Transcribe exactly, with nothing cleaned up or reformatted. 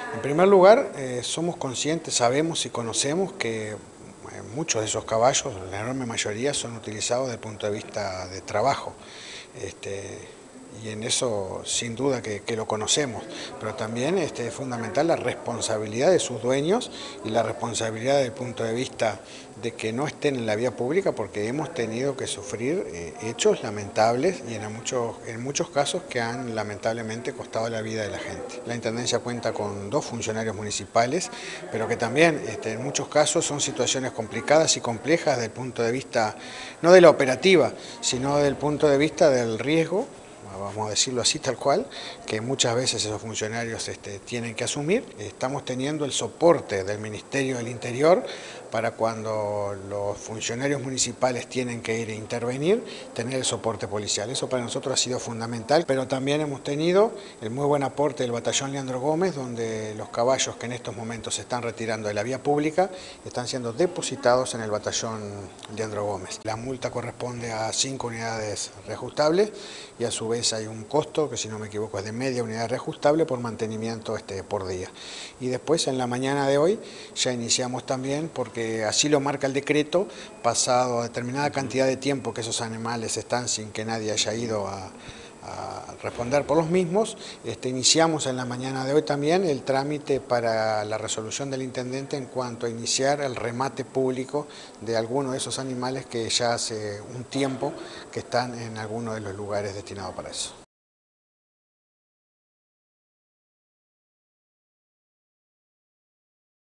En primer lugar, eh, somos conscientes, sabemos y conocemos que eh, muchos de esos caballos, la enorme mayoría, son utilizados desde el punto de vista de trabajo. Este, y en eso sin duda que, que lo conocemos, pero también este, es fundamental la responsabilidad de sus dueños y la responsabilidad desde el punto de vista de que no estén en la vía pública, porque hemos tenido que sufrir eh, hechos lamentables y en muchos, en muchos casos que han lamentablemente costado la vida de la gente. La Intendencia cuenta con dos funcionarios municipales, pero que también este, en muchos casos son situaciones complicadas y complejas desde el punto de vista, no de la operativa, sino del punto de vista del riesgo, vamos a decirlo así tal cual, que muchas veces esos funcionarios este, tienen que asumir. Estamos teniendo el soporte del Ministerio del Interior para cuando los funcionarios municipales tienen que ir a intervenir, tener el soporte policial. Eso para nosotros ha sido fundamental, pero también hemos tenido el muy buen aporte del batallón Leandro Gómez, donde los caballos que en estos momentos se están retirando de la vía pública están siendo depositados en el batallón Leandro Gómez. La multa corresponde a cinco unidades reajustables y a su vez hay un costo que, si no me equivoco, es de media unidad reajustable por mantenimiento este, por día. Y después en la mañana de hoy ya iniciamos también, porque así lo marca el decreto, pasado a determinada cantidad de tiempo que esos animales están sin que nadie haya ido a, a responder por los mismos, este, iniciamos en la mañana de hoy también el trámite para la resolución del intendente en cuanto a iniciar el remate público de algunos de esos animales que ya hace un tiempo que están en alguno de los lugares destinados para eso.